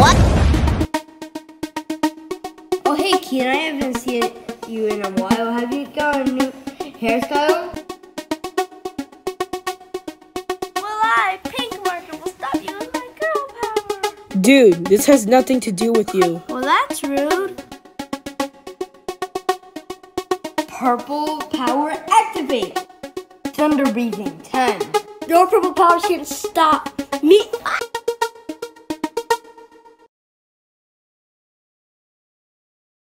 What? Oh, hey, Keen, I haven't seen you in a while. Have you got a new hairstyle? Pink marker will stop you with my girl power. Dude, this has nothing to do with you. Well, that's rude. Purple power activate. Thunder breathing 10. Your purple power can't stop me.